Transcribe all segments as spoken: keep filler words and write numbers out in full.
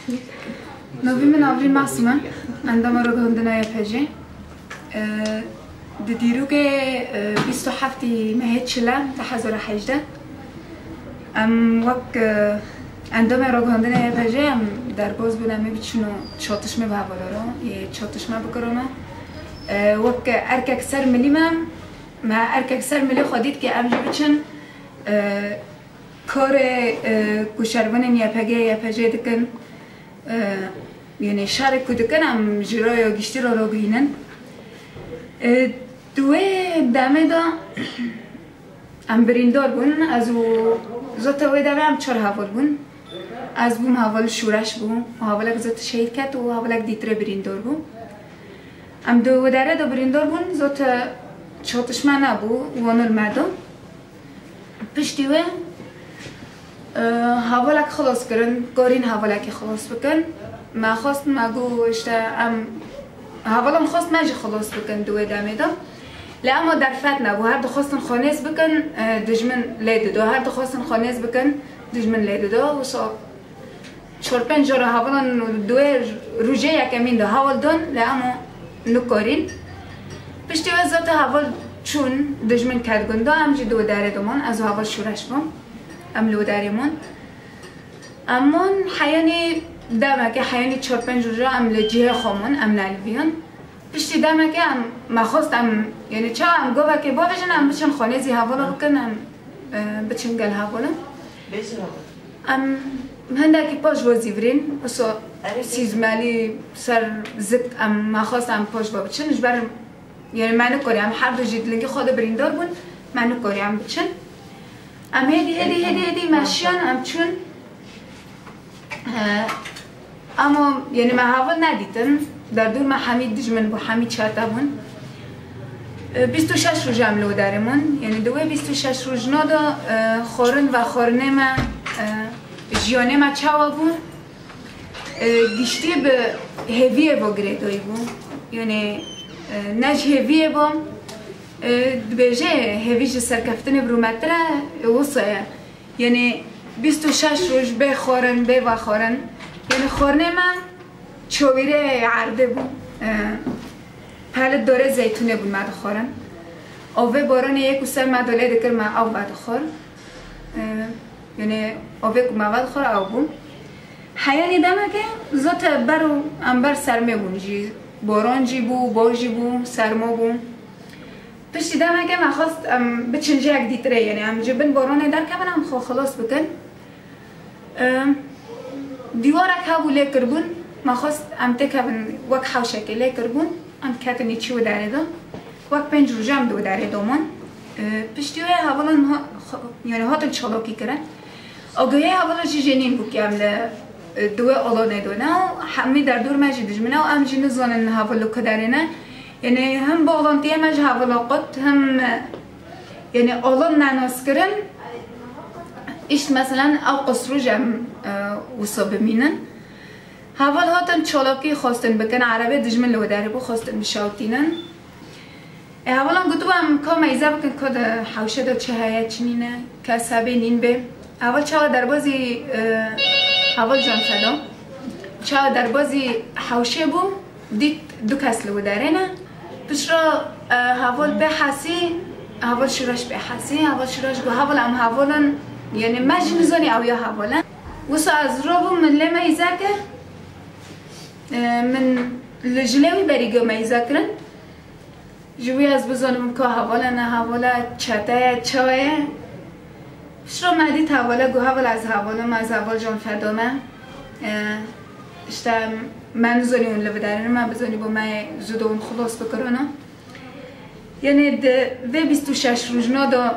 نوی من آوری معصومه عندما رو گندنا یا پجه دیرو که بیست و هفتی مهد چلا ده هزار و هجده ام وقت عندما رو گندنا یا پجه ام در باز بودم میبینم چاتشمه به حواله را یه چاتشمه بکرانه وقت ارکک سر ملیمم ما ارکک سر ملی خودید که ام جبچن کار کوشربان یا پجه یا پجه دکن یعنی شارک کدکن ام جرای و گشتی را رو گینن دوه دامه دا ام بریندار بون از او زوت دوه دامه ام چهار حوال بون از بوم حوال شورش بون حوالک زوت شهید کت و حوالک دیتره بریندار بون ام دو داره دا بریندار بون زوت چاتشمه نبو وانول مردم پشتیوه حوالک خلاص کردن کارین حوالک خلاص بکن ما خواست مگو اشته ام حوالم خواست ماجی خلاص بکن دوی دامه دا لأما در فت نبو هر دو خواستن خانیز بکن دجمن لیده دا هر دو خواستن خانیز بکن دجمن لیده دا و سا چهار پنج جاره حوالن دوی روژه یکمین دا حوال دان لأما نکارین پشتی وزارت حوال چون دجمن کدگن دا همجی دو داره دومان از حوال شورش بام ام لو داریمون امان حیانی دامه که حیانی چهار پنج روزه ام لجیه خامون ام نالبیان پشتی دامه که ام مخواست ام یعنی چه ام گوه که با بجن ام بچن خانه زی حوالا بکن ام بچن گل حوالا ام هنده که پاش بازی برین بسو سیزمالی سر زد ام مخواست ام پاش با بچن اجبر یعنی منو کاری ام هر دو جید لنگی خود بریندار بون منو کاری ام بچن ام هدی هدی هدی هدی ماشیان ام چون اما یعنی ما حاول ندیدم در دور ما حمید دجمن با حمید چهارتا بون بیست و شش روز عملو دارمون یعنی دوی بیست و شش روز نادا خورن و خورنه ما جیانه ما چاوا بون گشتی به هویه با گریدوی بون یعنی نج هویه بام دبیجه هویج سرکفتن برومتره وصایه یعنی بیست و شش روز به خورن به و خورن یعنی خورنه من چویره عرده بود حالت داره زیتونه بود مد خورن آوه باران یک و سر مداله دکر من آو بد خور یعنی آوه که مواد خور آو بود حیانی دمه که زوت برو انبر سرمه بون جی باران جی بو باجی بو سرما بو پشتی دمه که من خواست بچنجه یک دیتره یعنی هم جبن باران در که من هم خلاص بکن دیوارک هاو لیکر بون ما خواست ام تکبن وک حوشه که لیکر بون ام کتنی چی و داره دا وک پنج روزه هم دو داره دومان پشتی های حوالا یعنی هاتن چالاکی کرن آگهی حوالا جی جنین بو که ام دوی آلانه دونه و همی در دور مجی دجمنه و ام جی نزانن حوالا که داره نه یعنی هم با آلانتیه مجی حوالا قد هم یعنی آلان نناس کرن ایش مثلا او قصرو جم وصا بمینن حوال هاتن چالاکی خواستن بکن عربه دجمن لو داره بو خواستن بشاوتینن حوالا گتو هم که میزه بکن که حوشه دا چه هایت چنینه که سبه نین به اول چه در بازی حوال جان فدا چه در بازی حوشه بو دید دو کس لو داره نه پس را حوال به حسی حوال شورش به حسی حوال شورش گو حوال هم حوالن یعنی ماجی نزانی او یا حوالا وسا از روبو من لما ایزاکه من لجلوی بریگو ما ایزاکرن جوی از بزانم که حوالا نه حوالا چطه چایه شروع مدید حوالا گو حوالا از حوالا ما از حوال جان فدامه اشتا من نزانی اون لبه دارن من بزانی با ما زود اون خلاص بکرانه یعنی ده بیست و شش روز نادا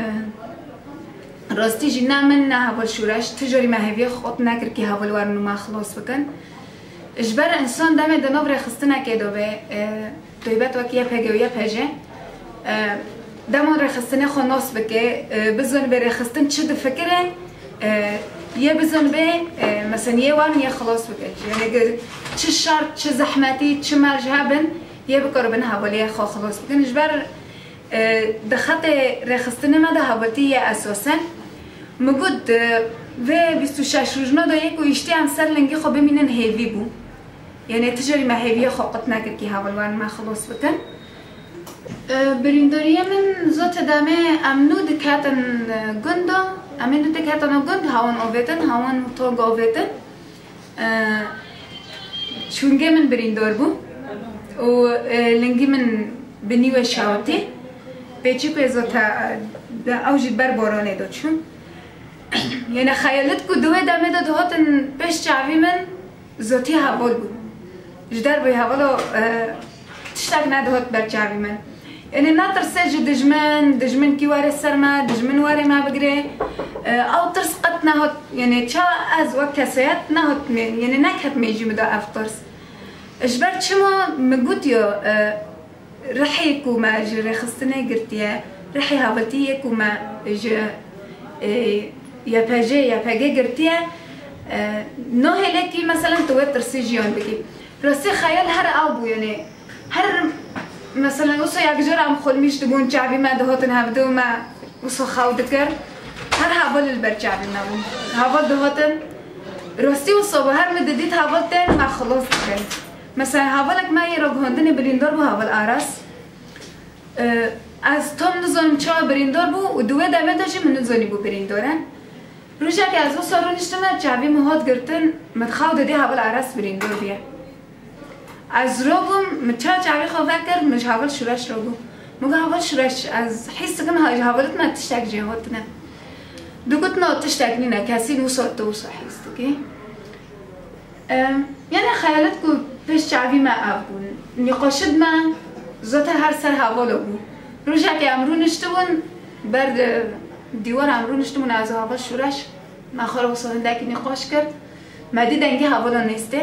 راستی جی نه من نه حوال شورش تجاری مهوی خود نکر که حوال ورنو ما خلاص بکن اجبر انسان دمه دناب رخسته نکیدو به دویبت وکی یه پگه و یه پجه دمان رخستنه خو ناس بکه بزن به رخستن چه ده فکره یه بزن به مثلا یه وان یه خلاص بکه یعنی چه شرط چه زحمتی چه مرجعبن یه بکار بن حوالی خو خلاص بکن اجبر دخط رخستنه ما ده حوالتی اساسا موجود و بیست و شش روزنا دا یک و اشتی هم سر لنگی خو بمینن هیوی بو یعنی تجاری ما هیوی خو قط نکرد که هاول وان ما خلاص بکن برینداریه من زات دامه امنو دکاتن گندا امنو دکاتن گند هاون آویتن هاون توگ آویتن چونگه من بریندار بو و لنگی من بنیو شاوتی پیچی که زات اوجد بر بارانه داد چون یعنی خیالت کو دوه دامه داد هاتن پیش چاوی من زاتی حوال بود جدار بای حوالو تشتاق ندهات بر چاوی من یعنی نترسه جو دجمن دجمن کی واره سرما دجمن واره ما بگیره او ترس قط نهات یعنی چا از وقت کسیت نهات می یعنی نکهت میجی مدا افترس اجبر چما مگوتیو رحی کو ما جره خستنه گرتیه رحی حوالتیه کو ما ج یا پجه یا پجه گرتیه نه هلکی مثلا تو ترسی جیان بگی راستی خیال هر آبو یعنی هر مثلا وصو یک جور هم خود میشت بون چابی ما دهاتن هفته و ما وصو خود کرد هر حوال البر چابی ما بون حوال دهاتن راستی وصو به هر مددید حوال تن ما خلاص کرد مثلا حوالک ما یه را گهاندن بریندار بو حوال آراس از تام نزانم چا بریندار بو و دوه دمه داشتی من نزانی بو بریندارن روشه که از وصو رو نشتم چابی مهات گرتن مدخواو دادی حوال آراس بریندار بیه از روبم متشا چاوی خواه کرد مش حاول شورش روبم مگه حاول شورش از حس کم های حاولت ما تشتاق جهات نه دوگت نه تشتاق نه کسی نوصل تو وصل حس کی یعنی خیالت کو پیش چاوی ما ابون نقاشد ما زات هر سر حواله بود روزی که امرو نشتون برد دیوار امرو نشتون از حاول شورش ما خاله وصل دکی نقاش کرد مدی دنگی حواله نیسته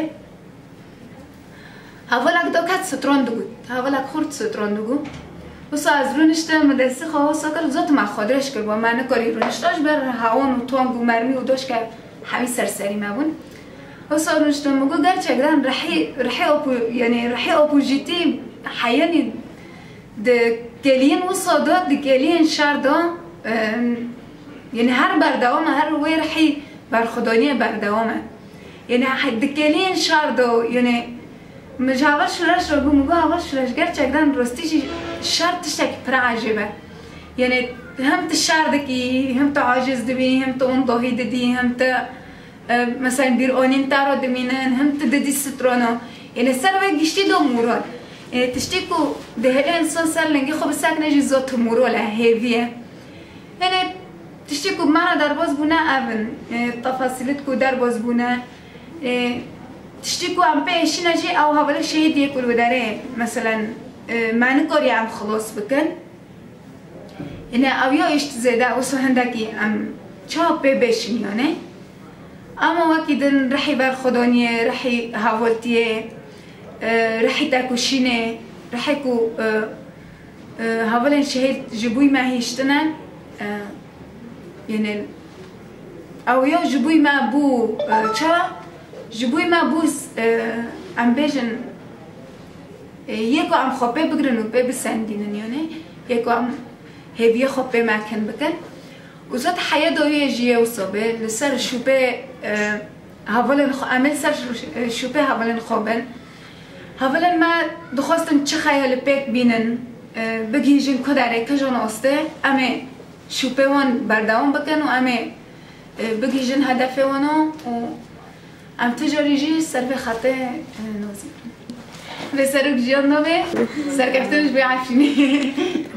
حوالک دو کت ستراند بود حوالک خورد ستراند بود واسه از رونشته مدرسه خواه ساکر زات ما خادرش کرد و من کاری رونشتاش بر هوان و توانگ و مرمی و داشت که همین سرسری ما بون واسه رونشته مگو گرچه گرم رحی رحی اپو یعنی رحی اپوژیتی حیانی د کلین واسه داد د کلین شهر دا یعنی هر بردوام هر وی رحی برخدانی بردوامه یعنی د کلین شهر دا یعنی مش هاول شورش رو بگم هاول شورش گرچه گران راستی شرط تشتکی پر عجیبه یعنی هم تشار دکی هم تا عاجز دبی هم تا اون ضاهی ددی هم تا مثلا بیر آنین تارو دمینن هم تا ددی سترانا یعنی سر و گشتی دو مورال یعنی تشتی کو دهله انسان سر لنگی خوب سگ نجی زات موراله هیویه یعنی تشتی کو مرا در باز بونه اون تفاصیلت کو در باز بونه تشتی کو ام پیشی نجی او حواله شهید یک کل داره مثلا معنی کاری ام خلاص بکن یعنی او یا اشت زیده او سهندکی ام چا پی بشینیانه اما وقتی دن رحی بر خدانیه رحی حوالتیه رحی تاکوشینه رحی کو حواله شهید جبوی ما هیشتنه یعنی او یا جبوی ما بو چا جبوی ما بوز ام بیشن یکو ام خوبه بگرن و به بسندینن یعنی یکو ام هیوی خوبه مکن بکن و زاد حیا دویه جیه و صابه لسر شوبه هاولن خو عمل سر شوبه هاولن خوبن هاولن ما دخواستن چه خیال پیک بینن بگیجن کداره کجان آسته امه شوبه وان بردوام بکن و امه بگیجن هدفه وانو و ام تجاریجی سر به خطه نازی به سرک جیان نوه سرکفتنش به عفینه